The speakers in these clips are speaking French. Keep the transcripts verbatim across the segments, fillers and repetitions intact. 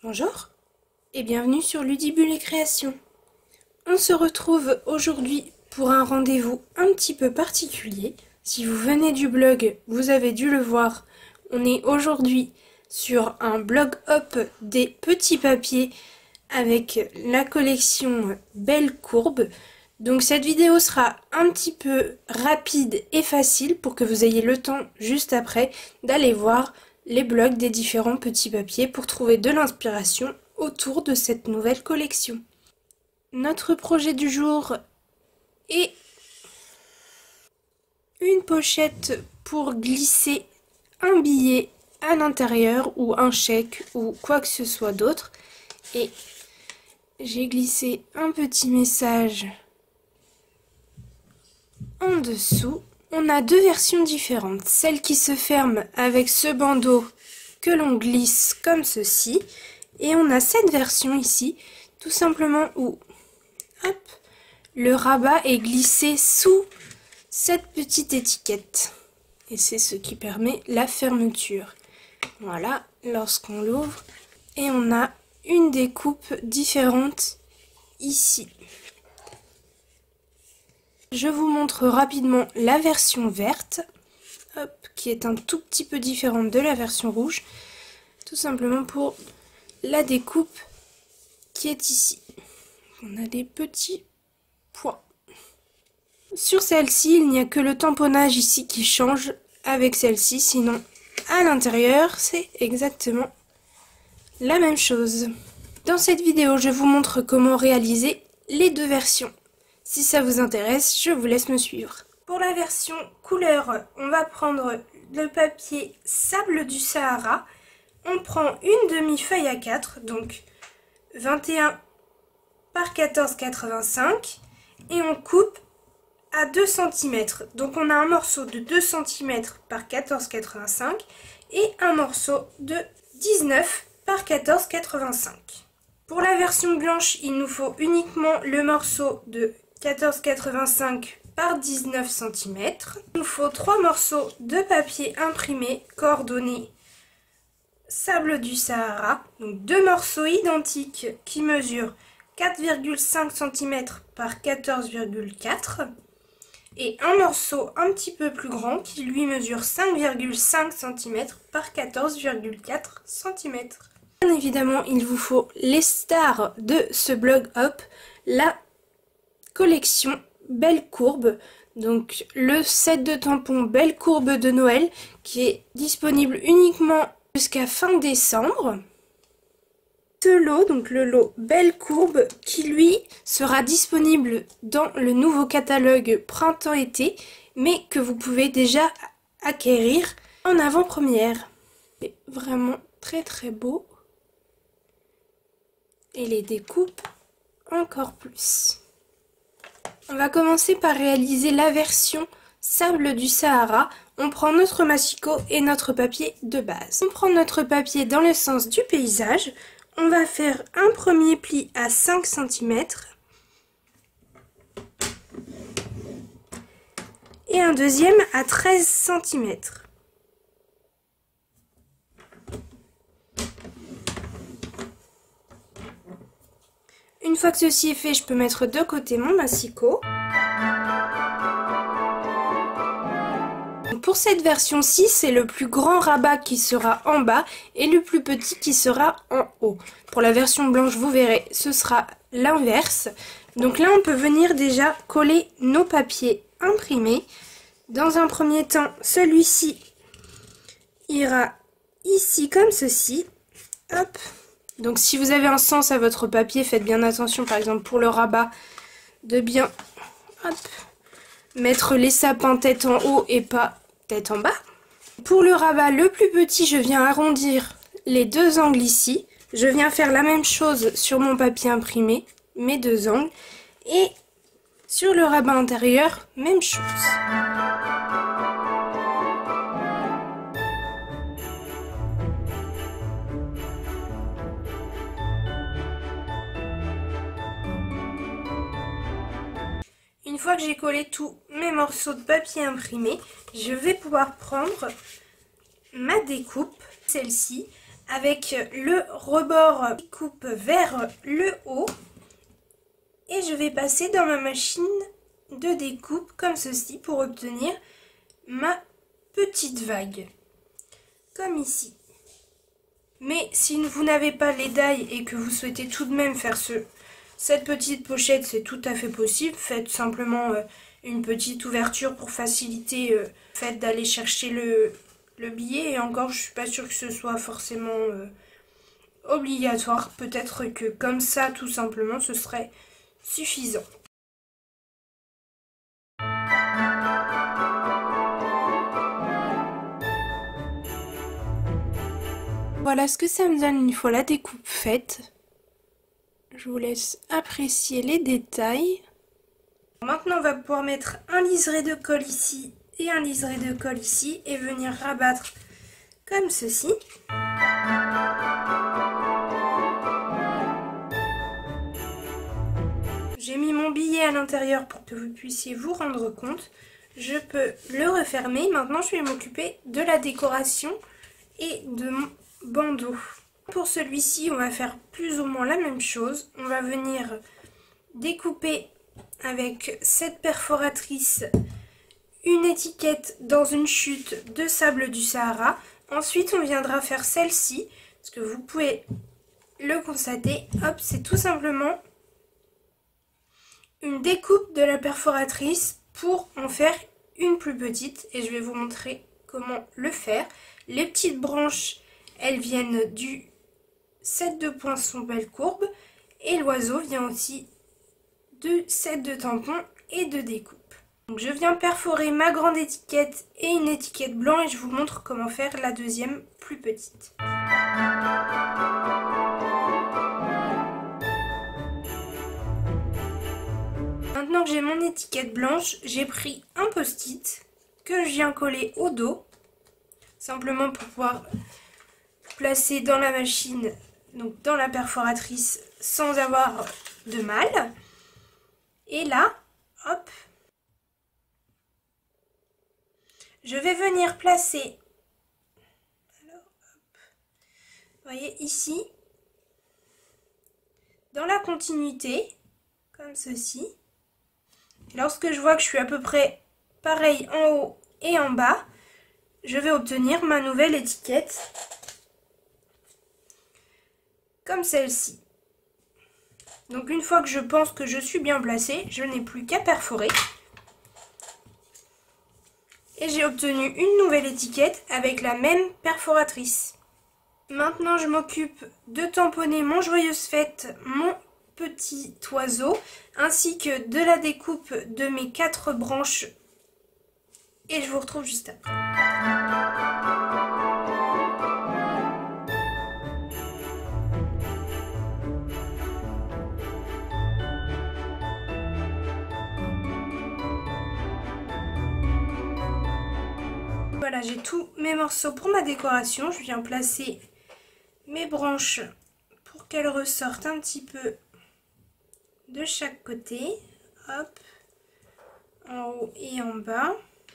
Bonjour et bienvenue sur Ludibule et Création. On se retrouve aujourd'hui pour un rendez-vous un petit peu particulier. Si vous venez du blog, vous avez dû le voir. On est aujourd'hui sur un blog hop des petits papiers avec la collection Belle Courbe. Donc cette vidéo sera un petit peu rapide et facile pour que vous ayez le temps juste après d'aller voir les blogs des différents petits papiers pour trouver de l'inspiration autour de cette nouvelle collection. Notre projet du jour est une pochette pour glisser un billet à l'intérieur ou un chèque ou quoi que ce soit d'autre. Et j'ai glissé un petit message en dessous. On a deux versions différentes, celle qui se ferme avec ce bandeau que l'on glisse comme ceci, et on a cette version ici, tout simplement où hop, le rabat est glissé sous cette petite étiquette, et c'est ce qui permet la fermeture. Voilà, lorsqu'on l'ouvre, et on a une découpe différente ici. Je vous montre rapidement la version verte, hop, qui est un tout petit peu différente de la version rouge, tout simplement pour la découpe qui est ici. On a des petits points. Sur celle-ci, il n'y a que le tamponnage ici qui change avec celle-ci, sinon à l'intérieur, c'est exactement la même chose. Dans cette vidéo, je vous montre comment réaliser les deux versions. Si ça vous intéresse, je vous laisse me suivre. Pour la version couleur, on va prendre le papier Sable du Sahara. On prend une demi-feuille A quatre, donc vingt et un par quatorze virgule quatre-vingt-cinq, et on coupe à deux centimètres. Donc on a un morceau de deux centimètres par quatorze virgule quatre-vingt-cinq et un morceau de dix-neuf par quatorze virgule quatre-vingt-cinq. Pour la version blanche, il nous faut uniquement le morceau de quatorze virgule quatre-vingt-cinq par dix-neuf centimètres. Il nous faut trois morceaux de papier imprimé coordonnés Sable du Sahara, donc deux morceaux identiques qui mesurent quatre virgule cinq centimètres par quatorze virgule quatre et un morceau un petit peu plus grand qui lui mesure cinq virgule cinq centimètres par quatorze virgule quatre centimètres. Bien évidemment, il vous faut les stars de ce blog hop, la collection Belle Courbe, donc le set de tampons Belle Courbe de Noël qui est disponible uniquement jusqu'à fin décembre. Ce lot, donc le lot Belle Courbe, qui lui sera disponible dans le nouveau catalogue printemps-été, mais que vous pouvez déjà acquérir en avant-première. C'est vraiment très très beau. Et les découpes encore plus. On va commencer par réaliser la version Sable du Sahara. On prend notre massicot et notre papier de base. On prend notre papier dans le sens du paysage. On va faire un premier pli à cinq centimètres et un deuxième à treize centimètres. Une fois que ceci est fait, je peux mettre de côté mon massicot. Pour cette version-ci, c'est le plus grand rabat qui sera en bas et le plus petit qui sera en haut. Pour la version blanche, vous verrez, ce sera l'inverse. Donc là, on peut venir déjà coller nos papiers imprimés. Dans un premier temps, celui-ci ira ici comme ceci. Hop. Donc si vous avez un sens à votre papier, faites bien attention, par exemple pour le rabat, de bien hop, mettre les sapins tête en haut et pas tête en bas. Pour le rabat le plus petit, je viens arrondir les deux angles ici. Je viens faire la même chose sur mon papier imprimé, mes deux angles. Et sur le rabat intérieur, même chose. Une fois que j'ai collé tous mes morceaux de papier imprimé, je vais pouvoir prendre ma découpe, celle-ci, avec le rebord qui coupe vers le haut. Et je vais passer dans ma machine de découpe comme ceci pour obtenir ma petite vague. Comme ici. Mais si vous n'avez pas les die et que vous souhaitez tout de même faire ce, cette petite pochette, c'est tout à fait possible. Faites simplement euh, une petite ouverture pour faciliter euh, le fait d'aller chercher le, le billet. Et encore, je suis pas sûre que ce soit forcément euh, obligatoire. Peut-être que comme ça, tout simplement, ce serait suffisant. Voilà ce que ça me donne une fois la découpe faite. Je vous laisse apprécier les détails. Maintenant on va pouvoir mettre un liseré de colle ici et un liseré de colle ici et venir rabattre comme ceci. J'ai mis mon billet à l'intérieur pour que vous puissiez vous rendre compte. Je peux le refermer. Maintenant je vais m'occuper de la décoration et de mon bandeau. Pour celui-ci, on va faire plus ou moins la même chose. On va venir découper avec cette perforatrice une étiquette dans une chute de sable du Sahara. Ensuite, on viendra faire celle-ci, parce que vous pouvez le constater. Hop, c'est tout simplement une découpe de la perforatrice pour en faire une plus petite. Et je vais vous montrer comment le faire. Les petites branches, elles viennent du set de poinçons belle courbe et l'oiseau vient aussi du set de tampons et de découpe. Donc je viens perforer ma grande étiquette et une étiquette blanche et je vous montre comment faire la deuxième plus petite. Maintenant que j'ai mon étiquette blanche, j'ai pris un post-it que je viens coller au dos, simplement pour pouvoir placer dans la machine, donc dans la perforatrice, sans avoir de mal. Et là, hop, je vais venir placer, alors, hop, vous voyez ici, dans la continuité, comme ceci. Et lorsque je vois que je suis à peu près pareil en haut et en bas, je vais obtenir ma nouvelle étiquette. Comme celle-ci. Donc une fois que je pense que je suis bien placée, je n'ai plus qu'à perforer. Et j'ai obtenu une nouvelle étiquette avec la même perforatrice. Maintenant je m'occupe de tamponner mon joyeuse fête, mon petit oiseau, ainsi que de la découpe de mes quatre branches. Et je vous retrouve juste après. Voilà, j'ai tous mes morceaux pour ma décoration. Je viens placer mes branches pour qu'elles ressortent un petit peu de chaque côté. Hop, en haut et en bas.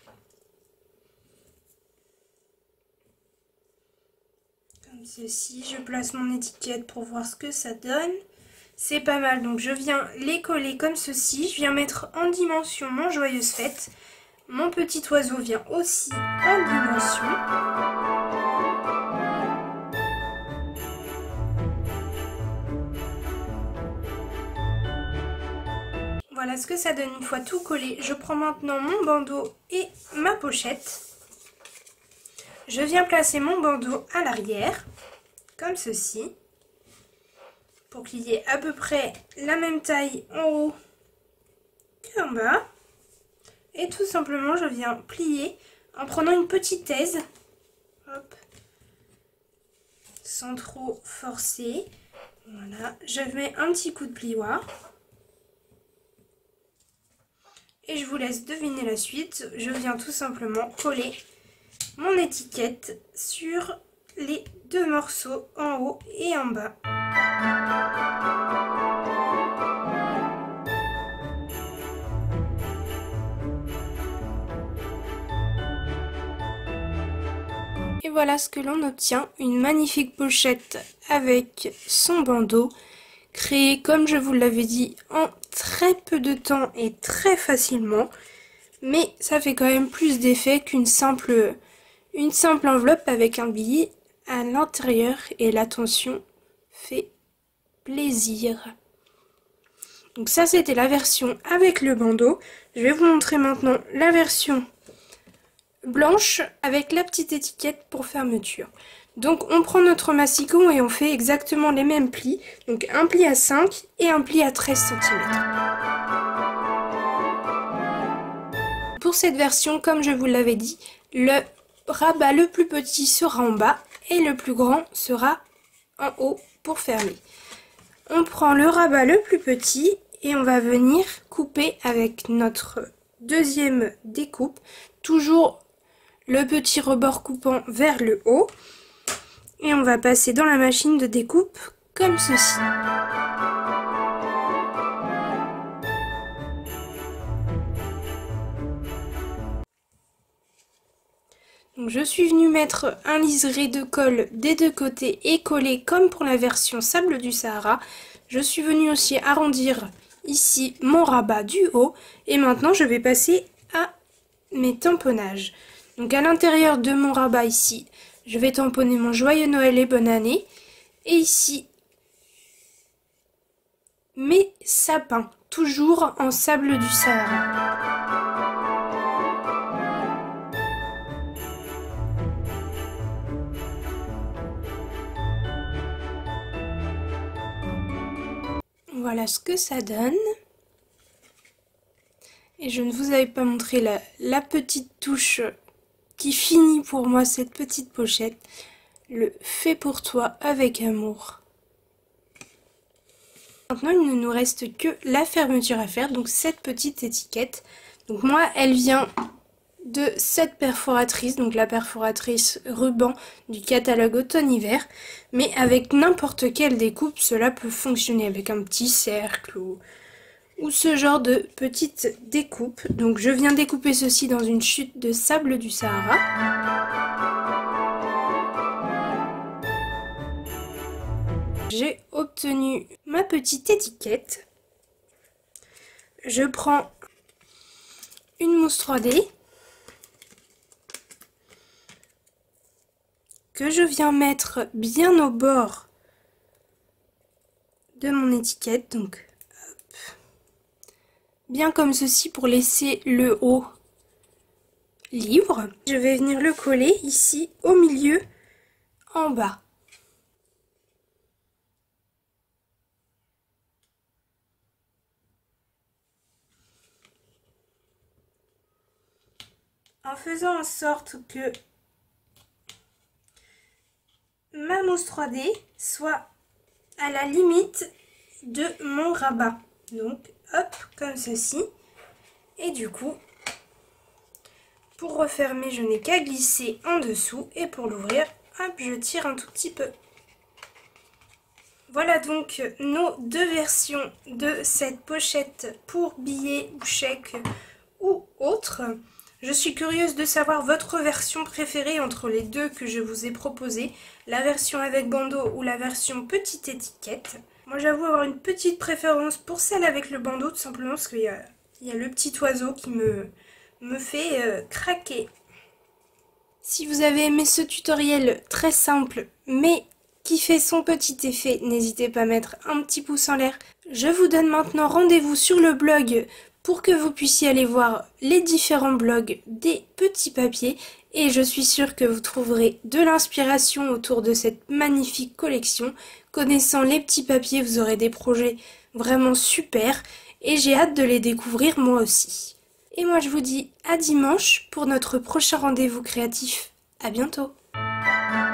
Comme ceci, je place mon étiquette pour voir ce que ça donne. C'est pas mal, donc je viens les coller comme ceci. Je viens mettre en dimension mon joyeuse fête. Mon petit oiseau vient aussi en dimension. Voilà ce que ça donne une fois tout collé. Je prends maintenant mon bandeau et ma pochette. Je viens placer mon bandeau à l'arrière, comme ceci, pour qu'il y ait à peu près la même taille en haut qu'en bas. Et tout simplement, je viens plier en prenant une petite aise, hop, sans trop forcer. Voilà, je mets un petit coup de plioir. Et je vous laisse deviner la suite. Je viens tout simplement coller mon étiquette sur les deux morceaux en haut et en bas. voilà ce que l'on obtient, une magnifique pochette avec son bandeau, créée comme je vous l'avais dit en très peu de temps et très facilement, mais ça fait quand même plus d'effet qu'une simple, une simple enveloppe avec un billet à l'intérieur, et l'attention fait plaisir. Donc ça c'était la version avec le bandeau. Je vais vous montrer maintenant la version blanche avec la petite étiquette pour fermeture. Donc on prend notre massicot et on fait exactement les mêmes plis. Donc un pli à cinq et un pli à treize centimètres. Pour cette version, comme je vous l'avais dit, le rabat le plus petit sera en bas et le plus grand sera en haut pour fermer. On prend le rabat le plus petit et on va venir couper avec notre deuxième découpe, toujours le petit rebord coupant vers le haut, et on va passer dans la machine de découpe comme ceci. Donc je suis venue mettre un liseré de colle des deux côtés et coller comme pour la version Sable du Sahara. Je suis venue aussi arrondir ici mon rabat du haut, et maintenant je vais passer à mes tamponnages. Donc à l'intérieur de mon rabat ici, je vais tamponner mon joyeux Noël et bonne année, et ici mes sapins, toujours en Sable du Sahara. Voilà ce que ça donne. Et je ne vous avais pas montré la, la petite touche qui finit pour moi cette petite pochette. Le fait pour toi avec amour. Maintenant il ne nous reste que la fermeture à faire, donc cette petite étiquette. Donc moi elle vient de cette perforatrice, donc la perforatrice ruban du catalogue automne-hiver, mais avec n'importe quelle découpe cela peut fonctionner, avec un petit cercle ou, ou ce genre de petite découpe. Donc je viens découper ceci dans une chute de Sable du Sahara. J'ai obtenu ma petite étiquette. Je prends une mousse trois D que je viens mettre bien au bord de mon étiquette, donc hop, bien comme ceci pour laisser le haut libre. Je vais venir le coller ici au milieu en bas. En faisant en sorte que ma mousse trois D soit à la limite de mon rabat. Donc hop, comme ceci. Et du coup, pour refermer, je n'ai qu'à glisser en dessous, et pour l'ouvrir, hop, je tire un tout petit peu. Voilà donc nos deux versions de cette pochette pour billets ou chèques ou autres. Je suis curieuse de savoir votre version préférée entre les deux que je vous ai proposées, la version avec bandeau ou la version petite étiquette. Moi j'avoue avoir une petite préférence pour celle avec le bandeau, tout simplement parce qu'il y a, il y a le petit oiseau qui me, me fait euh, craquer. Si vous avez aimé ce tutoriel très simple mais qui fait son petit effet, n'hésitez pas à mettre un petit pouce en l'air. Je vous donne maintenant rendez-vous sur le blog pour que vous puissiez aller voir les différents blogs des petits papiers, et je suis sûre que vous trouverez de l'inspiration autour de cette magnifique collection. Connaissant les petits papiers, vous aurez des projets vraiment super et j'ai hâte de les découvrir moi aussi. Et moi je vous dis à dimanche pour notre prochain rendez-vous créatif. À bientôt!